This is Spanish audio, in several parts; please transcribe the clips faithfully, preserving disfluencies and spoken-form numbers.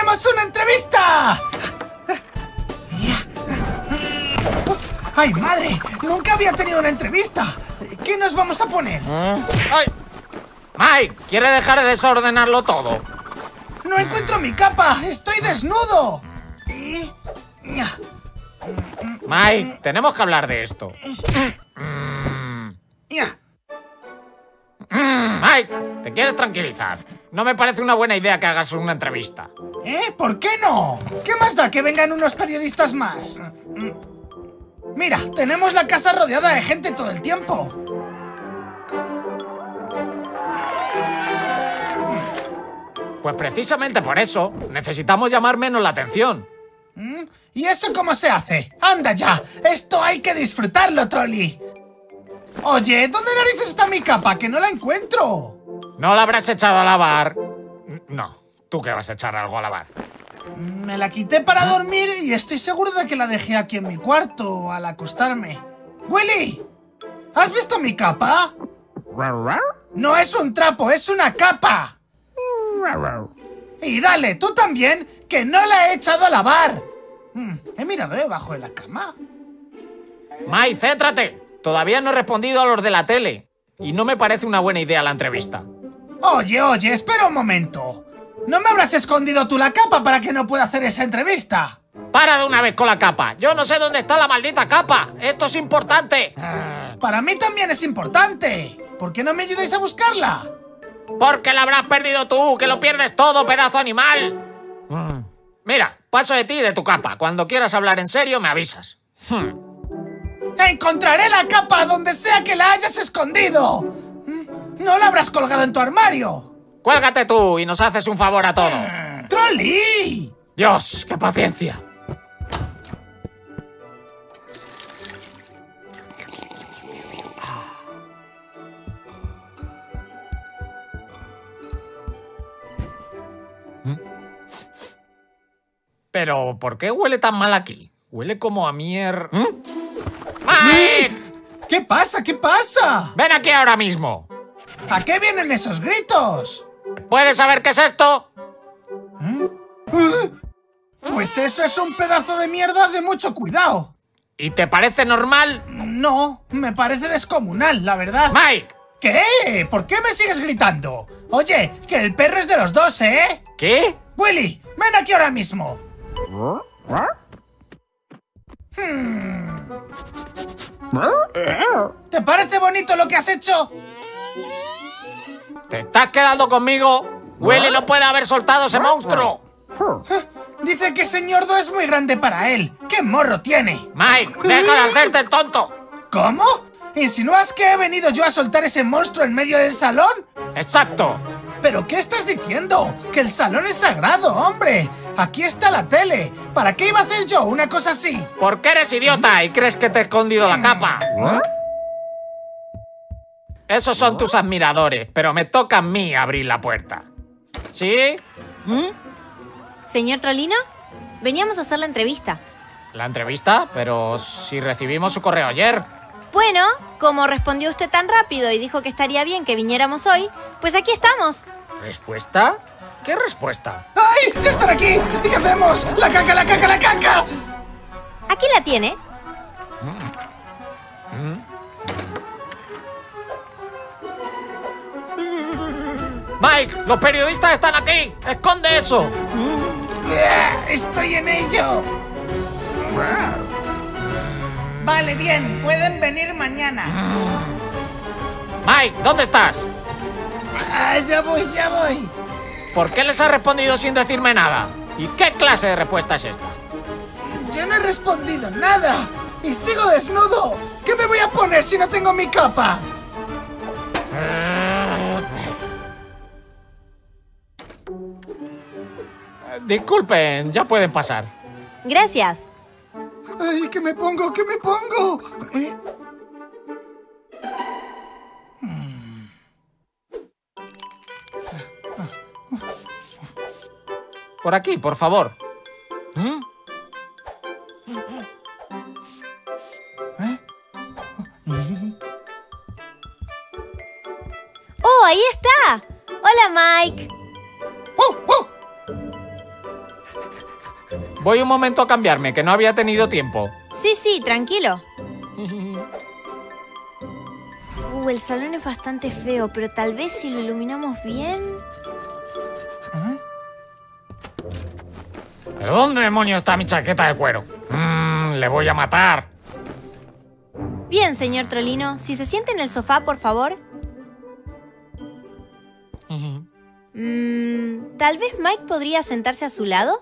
¡Tenemos una entrevista! ¡Ay, madre! ¡Nunca había tenido una entrevista! ¿Qué nos vamos a poner? ¡Ay! Mike, ¿quiere dejar de desordenarlo todo? ¡No encuentro mi capa! ¡Estoy desnudo! Mike, tenemos que hablar de esto. Mike, ¿te quieres tranquilizar? No me parece una buena idea que hagas una entrevista. ¿Eh? ¿Por qué no? ¿Qué más da que vengan unos periodistas más? Mira, tenemos la casa rodeada de gente todo el tiempo. Pues precisamente por eso necesitamos llamar menos la atención. ¿Y eso cómo se hace? ¡Anda ya! ¡Esto hay que disfrutarlo, Trolli! Oye, ¿dónde narices está mi capa? ¡Que no la encuentro! ¿No la habrás echado a lavar? No, ¿tú qué vas a echar algo a lavar? Me la quité para dormir y estoy seguro de que la dejé aquí en mi cuarto al acostarme. ¡Willy! ¿Has visto mi capa? No es un trapo, es una capa. Y dale, tú también, que no la he echado a lavar. Hmm, he mirado debajo de la cama. Mike, céntrate. Todavía no he respondido a los de la tele. Y no me parece una buena idea la entrevista. Oye, oye, espera un momento. ¿No me habrás escondido tú la capa para que no pueda hacer esa entrevista? ¡Para de una vez con la capa! ¡Yo no sé dónde está la maldita capa! ¡Esto es importante! Ah, para mí también es importante. ¿Por qué no me ayudáis a buscarla? ¡Porque la habrás perdido tú! ¡Que lo pierdes todo, pedazo animal! Mm. Mira, paso de ti y de tu capa. Cuando quieras hablar en serio, me avisas. Hmm. ¡Encontraré la capa donde sea que la hayas escondido! ¡No la habrás colgado en tu armario! ¡Cuélgate tú y nos haces un favor a todos! ¡Trolli! ¡Dios, qué paciencia! Pero, ¿por qué huele tan mal aquí? Huele como a mier... ¿Mm? ¡Mike! ¿Qué pasa? ¿Qué pasa? ¡Ven aquí ahora mismo! ¿A qué vienen esos gritos? ¿Puedes saber qué es esto? ¿Eh? ¿Eh? Pues eso es un pedazo de mierda de mucho cuidado. ¿Y te parece normal? No, me parece descomunal, la verdad. ¡Mike! ¿Qué? ¿Por qué me sigues gritando? Oye, que el perro es de los dos, ¿eh? ¿Qué? Willy, ven aquí ahora mismo. Hmm. ¿Te parece bonito lo que has hecho? ¿Te estás quedando conmigo? Willy no puede haber soltado ese monstruo. Dice que ese ñordo es muy grande para él. ¡Qué morro tiene! Mike, deja de hacerte el tonto. ¿Cómo? ¿Insinúas que he venido yo a soltar ese monstruo en medio del salón? Exacto. ¿Pero qué estás diciendo? ¡Que el salón es sagrado, hombre! Aquí está la tele. ¿Para qué iba a hacer yo una cosa así? Porque eres idiota y crees que te he escondido la capa. Esos son tus admiradores, pero me toca a mí abrir la puerta. ¿Sí? ¿Mm? Señor Trollino, veníamos a hacer la entrevista. ¿La entrevista? Pero si recibimos su correo ayer. Bueno, como respondió usted tan rápido y dijo que estaría bien que viniéramos hoy, pues aquí estamos. ¿Respuesta? ¿Qué respuesta? ¡Ay! ¡Ya están aquí! ¿Y qué hacemos? ¡La caca, la caca, la caca! Aquí la tiene. ¡Mike! ¡Los periodistas están aquí! ¡Esconde eso! ¡Estoy en ello! Vale, bien. Pueden venir mañana. Mike, ¿dónde estás? Ah, ya voy, ya voy. ¿Por qué les has respondido sin decirme nada? ¿Y qué clase de respuesta es esta? Yo no he respondido nada. Y sigo desnudo. ¿Qué me voy a poner si no tengo mi capa? Disculpen, ya pueden pasar. Gracias. Ay, ¿qué me pongo? ¿Qué me pongo? ¿Eh? Hmm. Por aquí, por favor. ¿Eh? ¿Eh? ¡Oh, ahí está! ¡Hola, Mike! ¡Oh, oh! Voy un momento a cambiarme, que no había tenido tiempo. Sí, sí, tranquilo. Uh, el salón es bastante feo, pero tal vez si lo iluminamos bien... ¿Pero dónde demonios está mi chaqueta de cuero? Mmm, le voy a matar. Bien, señor Trolino. Si se siente en el sofá, por favor. Mm, ¿Tal vez Mike podría sentarse a su lado?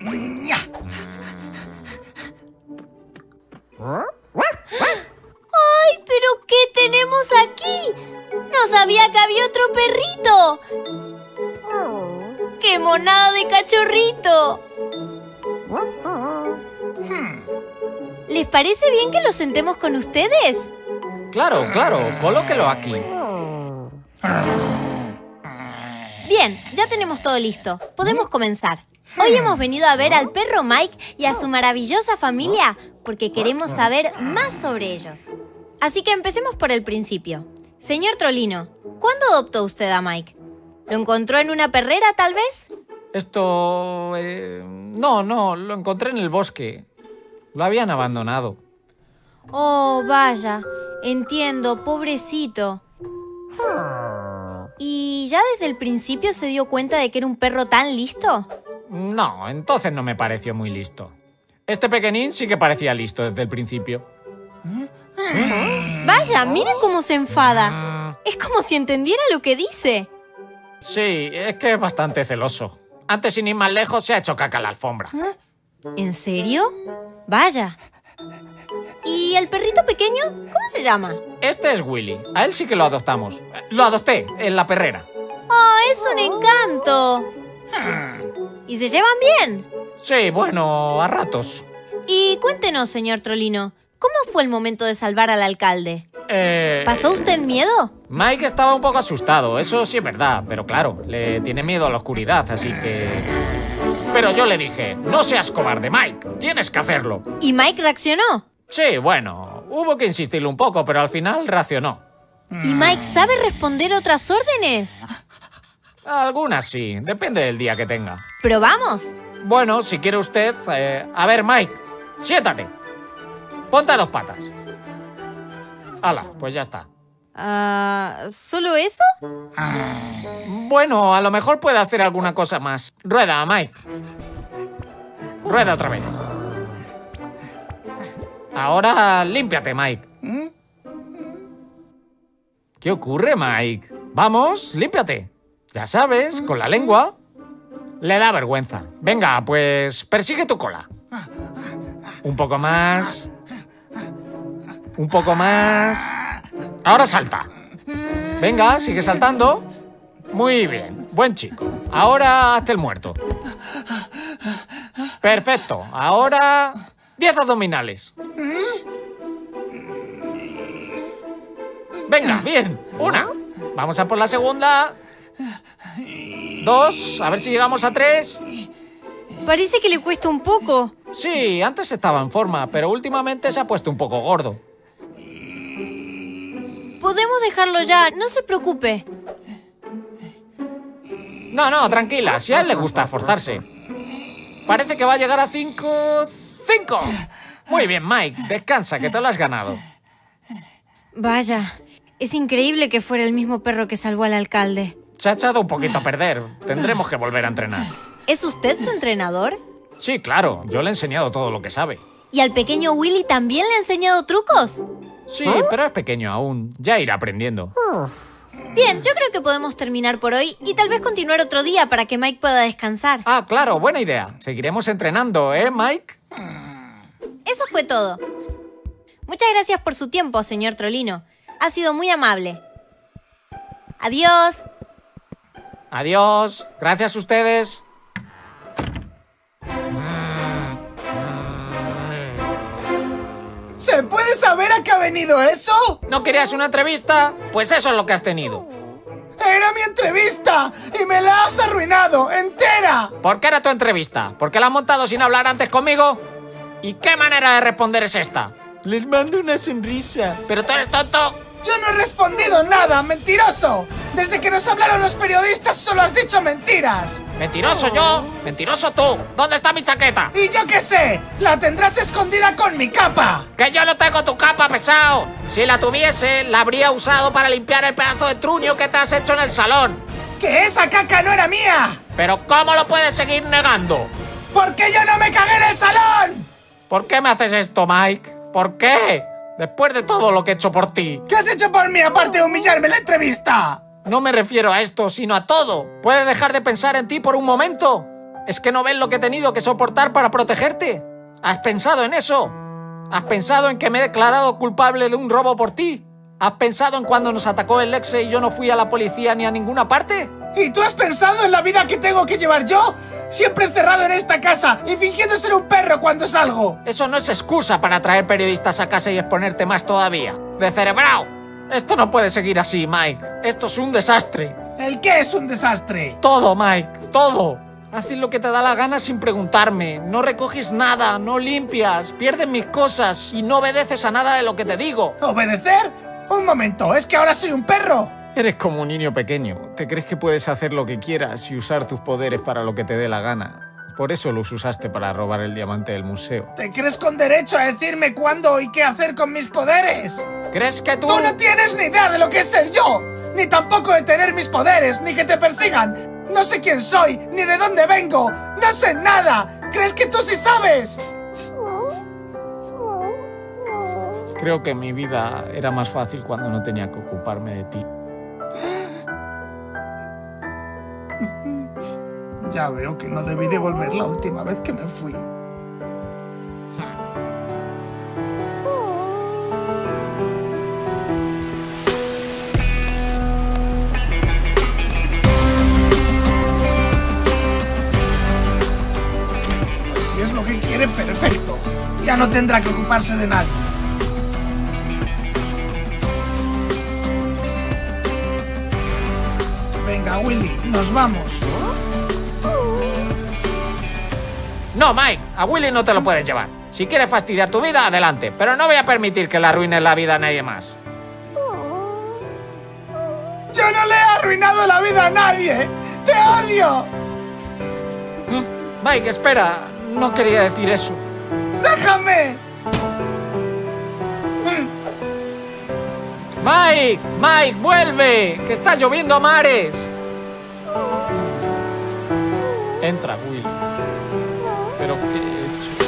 ¡Ay, pero qué tenemos aquí! ¡No sabía que había otro perrito! ¡Qué monada de cachorrito! ¿Les parece bien que lo sentemos con ustedes? Claro, claro, colóquelo aquí. Bien, ya tenemos todo listo. Podemos comenzar. Hoy hemos venido a ver al perro Mike y a su maravillosa familia porque queremos saber más sobre ellos. Así que empecemos por el principio. Señor Trolino, ¿cuándo adoptó usted a Mike? ¿Lo encontró en una perrera, tal vez? Esto... Eh, no, no, lo encontré en el bosque. Lo habían abandonado. Oh, vaya. Entiendo, pobrecito. ¿Y ya desde el principio se dio cuenta de que era un perro tan listo? No, entonces no me pareció muy listo. Este pequeñín sí que parecía listo desde el principio. Vaya, mire cómo se enfada. Es como si entendiera lo que dice. Sí, es que es bastante celoso. Antes, sin ir más lejos, se ha hecho caca en la alfombra. ¿En serio? Vaya. ¿Y el perrito pequeño? ¿Cómo se llama? Este es Willy. A él sí que lo adoptamos. Lo adopté en la perrera. ¡Oh, es un encanto! ¿Y se llevan bien? Sí, bueno, a ratos. Y cuéntenos, señor Trolino, ¿cómo fue el momento de salvar al alcalde? Eh... ¿Pasó usted miedo? Mike estaba un poco asustado, eso sí es verdad, pero claro, le tiene miedo a la oscuridad, así que... Pero yo le dije, no seas cobarde, Mike, tienes que hacerlo. ¿Y Mike reaccionó? Sí, bueno, hubo que insistirle un poco, pero al final reaccionó. ¿Y Mike sabe responder otras órdenes? Algunas sí, depende del día que tenga. ¿Probamos? Bueno, si quiere usted... Eh, a ver, Mike, siéntate. Ponte a dos patas. Hala, pues ya está. Ah, ¿solo eso? Bueno, a lo mejor puede hacer alguna cosa más. Rueda, Mike. Rueda otra vez. Ahora límpiate, Mike. ¿Qué ocurre, Mike? Vamos, límpiate. Ya sabes, con la lengua. Le da vergüenza. Venga, pues persigue tu cola. Un poco más. Un poco más. Ahora salta. Venga, sigue saltando. Muy bien, buen chico. Ahora hazte el muerto. Perfecto. Ahora diez abdominales. Venga, bien. Una. Vamos a por la segunda. Dos. A ver si llegamos a tres. Parece que le cuesta un poco. Sí, antes estaba en forma, pero últimamente se ha puesto un poco gordo. Podemos dejarlo ya, no se preocupe. No, no, tranquila, si a él le gusta esforzarse. Parece que va a llegar a cinco... ¡Cinco! Muy bien, Mike, descansa, que te lo has ganado. Vaya, es increíble que fuera el mismo perro que salvó al alcalde. Se ha echado un poquito a perder, tendremos que volver a entrenar. ¿Es usted su entrenador? Sí, claro, yo le he enseñado todo lo que sabe. ¿Y al pequeño Willy también le ha enseñado trucos? Sí, pero es pequeño aún, ya irá aprendiendo. Bien, yo creo que podemos terminar por hoy y tal vez continuar otro día para que Mike pueda descansar. Ah, claro, buena idea. Seguiremos entrenando, ¿eh, Mike? Eso fue todo. Muchas gracias por su tiempo, señor Trolino. Ha sido muy amable. Adiós. Adiós. Gracias a ustedes. ¿Se puede saber a qué ha venido eso? ¿No querías una entrevista? Pues eso es lo que has tenido. ¡Era mi entrevista! ¡Y me la has arruinado! ¡Entera! ¿Por qué era tu entrevista? ¿Por qué la has montado sin hablar antes conmigo? ¿Y qué manera de responder es esta? Les mando una sonrisa. ¿Pero tú eres tonto? ¡Yo no he respondido nada, mentiroso! Desde que nos hablaron los periodistas solo has dicho mentiras. ¿Mentiroso yo? ¿Mentiroso tú? ¿Dónde está mi chaqueta? Y yo qué sé, la tendrás escondida con mi capa. ¡Que yo no tengo tu capa, pesado! Si la tuviese, la habría usado para limpiar el pedazo de truño que te has hecho en el salón. ¡Que esa caca no era mía! ¿Pero cómo lo puedes seguir negando? ¡Porque yo no me cagué en el salón! ¿Por qué me haces esto, Mike? ¿Por qué? Después de todo lo que he hecho por ti. ¿Qué has hecho por mí aparte de humillarme en la entrevista? No me refiero a esto, sino a todo. ¿Puedes dejar de pensar en ti por un momento? ¿Es que no ves lo que he tenido que soportar para protegerte? ¿Has pensado en eso? ¿Has pensado en que me he declarado culpable de un robo por ti? ¿Has pensado en cuando nos atacó el Lexe y yo no fui a la policía ni a ninguna parte? ¿Y tú has pensado en la vida que tengo que llevar yo? Siempre encerrado en esta casa y fingiendo ser un perro cuando salgo. Eso no es excusa para traer periodistas a casa y exponerte más todavía. ¡Descerebrado! Esto no puede seguir así, Mike. Esto es un desastre. ¿El qué es un desastre? Todo, Mike, todo. Haces lo que te da la gana sin preguntarme. No recoges nada, no limpias, pierdes mis cosas y no obedeces a nada de lo que te digo. ¿Obedecer? Un momento, ¿es que ahora soy un perro? Eres como un niño pequeño. Te crees que puedes hacer lo que quieras y usar tus poderes para lo que te dé la gana. Por eso los usaste para robar el diamante del museo. ¿Te crees con derecho a decirme cuándo y qué hacer con mis poderes? ¿Crees que tú...? ¡Tú no tienes ni idea de lo que es ser yo! Ni tampoco de tener mis poderes, ni que te persigan. No sé quién soy, ni de dónde vengo. No sé nada. ¿Crees que tú sí sabes? Creo que mi vida era más fácil cuando no tenía que ocuparme de ti. Ya veo que no debí devolver la última vez que me fui. Pues si es lo que quiere, perfecto. Ya no tendrá que ocuparse de nadie. Venga, Willy, nos vamos. No, Mike, a Willy no te lo puedes llevar. Si quieres fastidiar tu vida, adelante. Pero no voy a permitir que le arruines la vida a nadie más. ¡Yo no le he arruinado la vida a nadie! ¡Te odio! Mike, espera. No quería decir eso. ¡Déjame! Mike, Mike, vuelve. Que está lloviendo a mares. Entra, Willy. ¿Pero qué he hecho?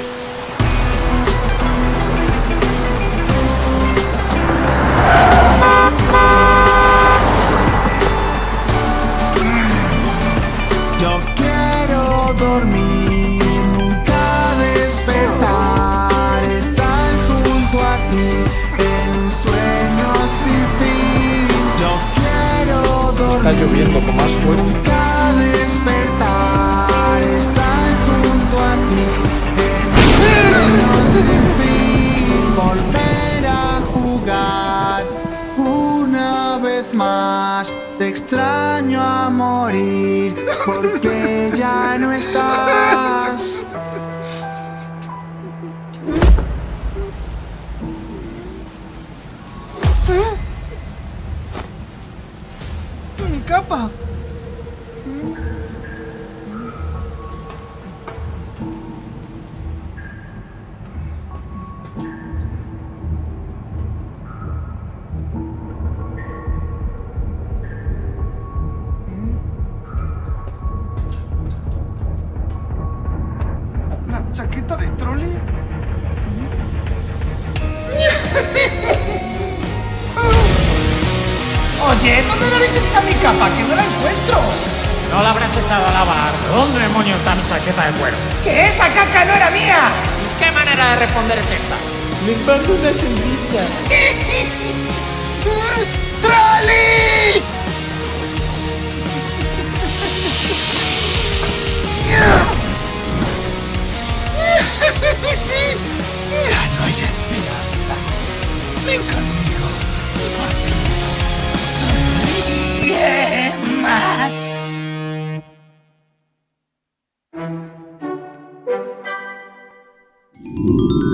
Yo quiero dormir, nunca despertar, estar junto a ti en un sueño sin fin. Yo quiero dormir, Está lloviendo con más fuerza. nunca despertar, estar junto a ti en un sueño sin fin. Volver a jugar una vez más. Te extraño a morir porque ya no estás. ¡Mi capa! ¿La chaqueta de trolley? Oye, ¿dónde narices está mi capa? Que no la encuentro. No la habrás echado a lavar. ¿Dónde demonios está mi chaqueta de cuero? ¡Que esa caca no era mía! ¿Qué manera de responder es esta? Me mando una sonrisa. ¡Trolley! Ya no hay esperanza. Ven conmigo y por fin sonríe más.